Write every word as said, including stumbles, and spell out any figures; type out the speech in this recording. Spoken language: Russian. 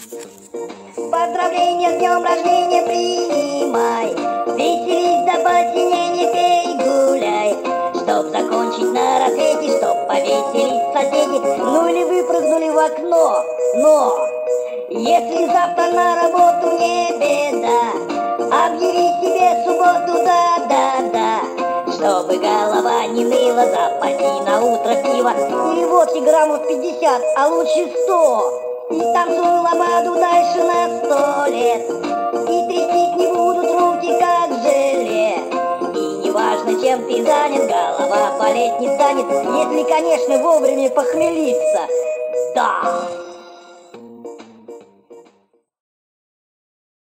Поздравления с днем рождения принимай, веселись до посинения, пей, гуляй, чтоб закончить на рассвете, чтоб повеселить соседи, ну или выпрыгнули в окно. Но если завтра на работу не беда, объяви себе субботу, да-да-да, чтобы голова не ныла, запаси на утро пива или водки граммов пятьдесят, а лучше сто. И танцуй лободу дальше на сто лет, и трястись не будут руки, как желе. И неважно, чем ты занят, голова болеть не станет, если, конечно, вовремя похмелиться. Да!